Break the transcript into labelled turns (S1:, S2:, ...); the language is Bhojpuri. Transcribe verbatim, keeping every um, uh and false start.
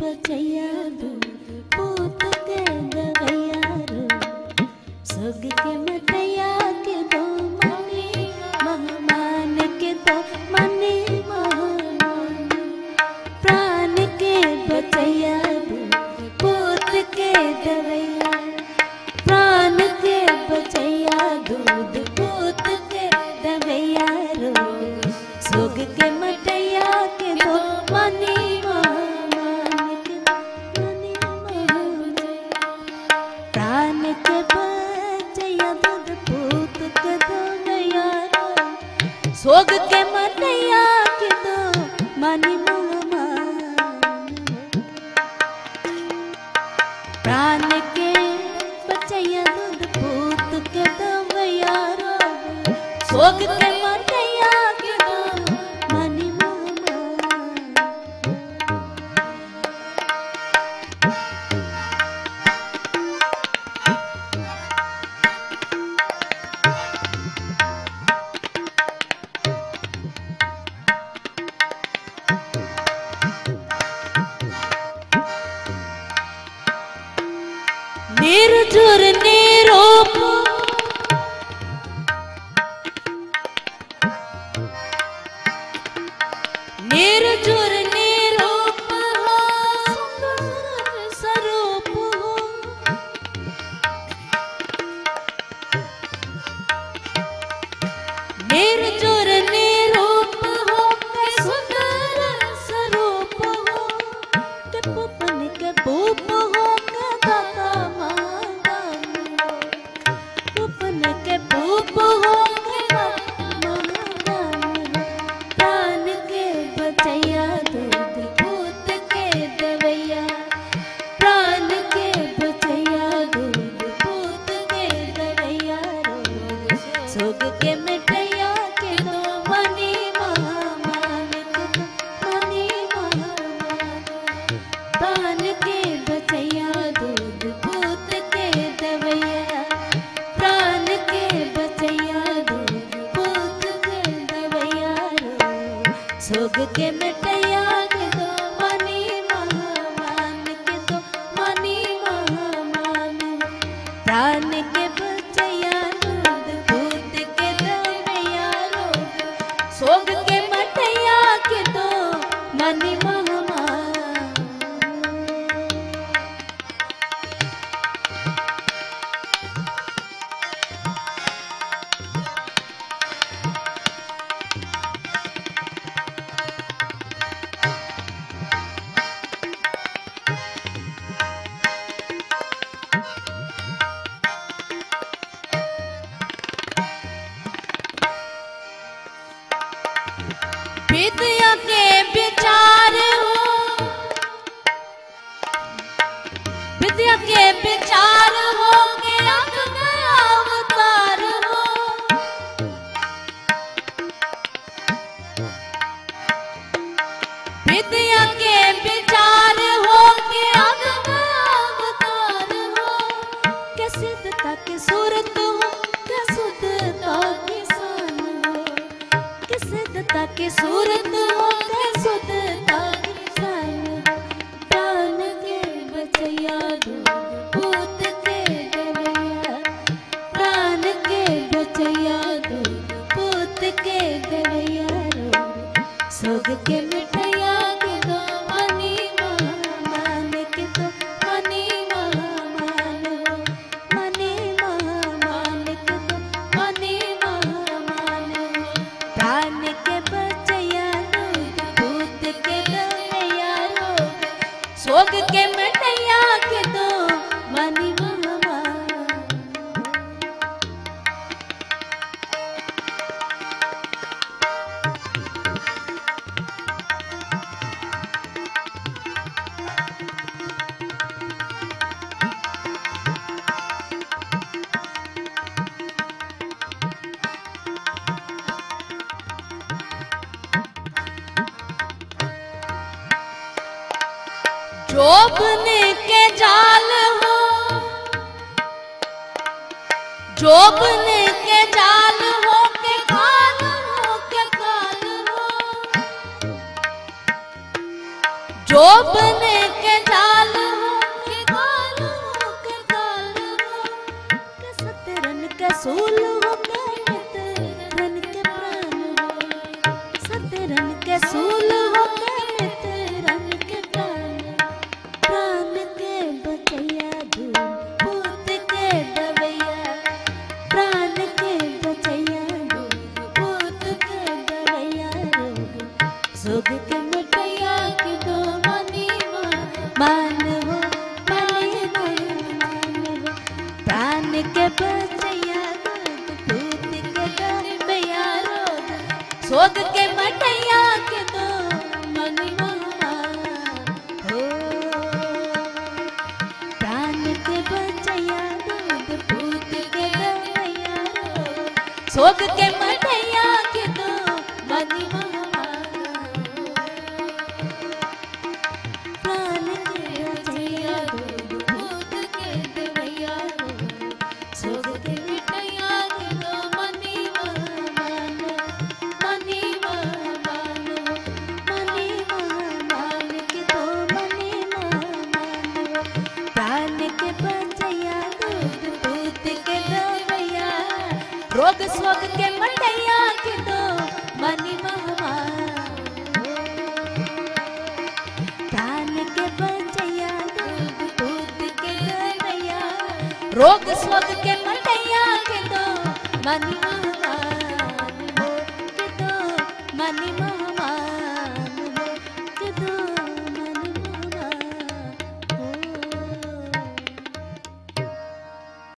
S1: बचैया दूध पूत के दवैया रो सोग के मटैया के दो मनी मेहमान के दो मनी मेहमान प्राण के बचैया दूध पूत के दवैया प्राण के बचैया दूध पूत के दवैया रो सोग के मटैया के दो मनी सोग के मटैया के दो मनी मेहमान प्राण के बचैया दूध पूत के दवैया रो सोग के मटैया के दो मनी निर्झर निरूप निर्झर निरूप हो सुंदर स्वरूप हो निर्झर निरूप हो सुंदर स्वरूप हो के पुपन के भूप हो के दाता सोग के मटैया के दो मनी मेहमान के दो मनी मेहमान प्राण के बचैया दूध पूत के दवैया रो सोग के मटैया के दो मनी विद्या के विचार हो विद्या के विचार हो के अंग में अवतार हो विद्या के विचार हो के अंग में अवतार हो के सिद्धता के सूरत हो के शुद्धता के सान हो के सिद्धता के सूरत हो के शुद्धता के सान प्राण के बचैया दूध पूत के दवैया प्राण के बचैया दूध पूत के दवैया रो सोग के मिठैया के दो मनी मेहमान के दो मनी मेहमान मनी मेहमान के दो मनी मेहमान प्राण के बचैया दूध पूत के दवैया रो सोग के मिठैया के दो मनी जोबने के जाल हो जोबने के जाल हो के काल हो के काल हो जो बने के जाल हो के गाल हो के गाल हो के सतरन के सूल हो के मित्रन के प्राण हो सतरन के सूल हो के मित्रन के प्राण प्राण के बचैया धूम पूत के दवैया प्राण के बचैया धूम पूत के दवैया रोग सोग के मिटैया के दो मनी मान हो मनी मान हो प्राण के बचैया धूम पूत के दवैया रोग सोग के मिटैया के दो मनी मान हो प्राण के बचैया दूध पूत के दवैया सोग के मटैया के दो मनी प्राण के बचैया दूध पूत के दवैया सोग के मटैया के दो मनी मान मनी मान मनी मान के दो मनी मान प्राण के बचैया दूध पूत के दवैया रोग सोग के मटैया के दो मनी महामान प्राण के बचैया दूध पूत के दवैया रोग सोग के मटैया के दो मनी महामान के दो मनी